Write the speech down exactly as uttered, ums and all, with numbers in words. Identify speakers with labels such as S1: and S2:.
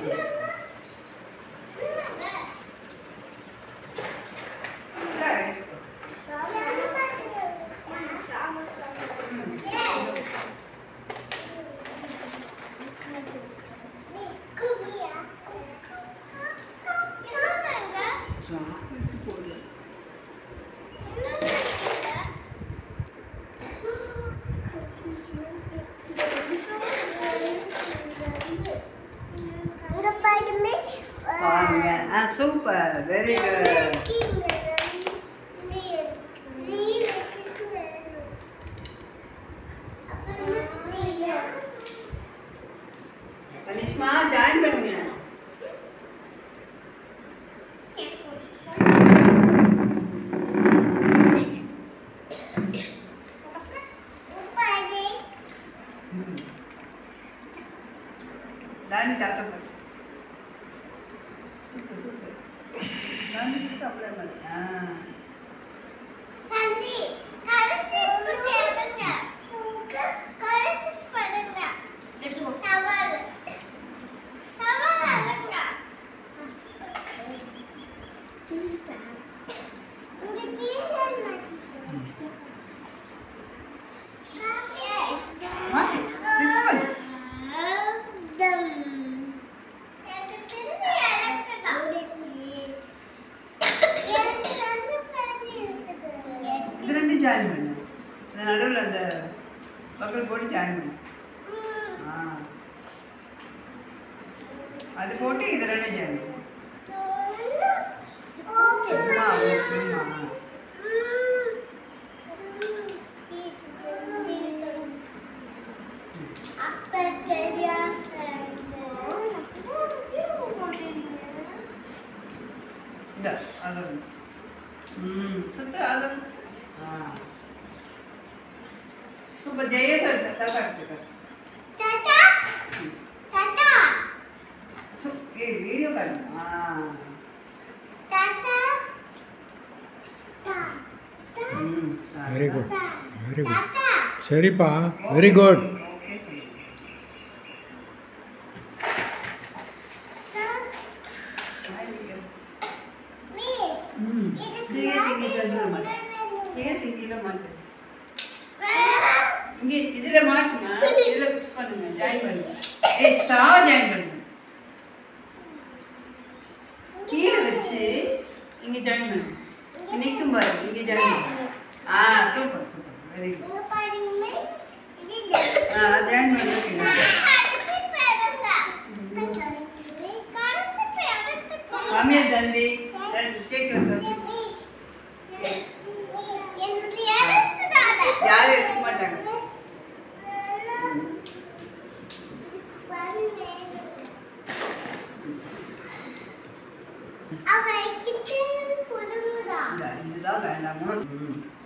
S1: Ah, super, very good. Kanishma, join பண்ணுங்க. Dani தாத்தா பாரு. சுத்து சுத்து. Dani கப்பல மாதிரி. ஆ.
S2: சந்தி கலசி போடுங்க. உங்க கலசி போடுங்க. எடுத்துக்கோ. டவல். டவல் அலங்க. இங்க கீழ மாட்டி.
S1: What? This one. இது ரெண்டு ஜாயின் பண்ணு. இந்த நடுவில் அந்த பக்கல் போட்டு ஜாயின் பண்ணு. ஆ அது போட்டு இது ரெண்டு ஜாயின் பண்ணு. ஓகேம்மா ஓகேம்மா. இந்த அது ம் சுத்து அது ஆ சூப்பர் ஜெய சார் தாத்தா கிட்ட
S2: தாத்தா தாத்தா
S1: சு ஏ வீடியோ கால் ஆ
S2: தாத்தா
S1: ம்
S3: வெரி குட் வெரி குட்
S2: தாத்தா
S3: சரிப்பா வெரி குட்
S1: ஓகே சரி ம் ஜெய சிங்கி சொல்ல மாட்டேன் ஜெய சிங்கில மாட்டேன் இங்க இதுல மாட்டுங்க இதுல புஷ் பண்ணுங்க ஜாயின் பண்ணுங்க ஏய் ஸ்டா ஜாயின் பண்ணுங்க கீழ வச்சு இங்க ஜாயின் பண்ணுங்க நிக்கும் பாரு இங்க ஜாயின் பண்ணுங்க ஆ சூப்பர் சூப்பர் வெரி குட்
S2: உங்க பாருங்க இது
S1: ஆ ஜாயின் பண்ணுங்க
S2: கலசி போடுங்க கலசி போடுங்க
S1: மாமியா தம்பி ஸ்டேக் வந்து யாரும் எடுக்க மாட்டாங்க
S2: அவன் கிச்சன் புதுங்குதா
S1: இதுதான் வேண்டாமா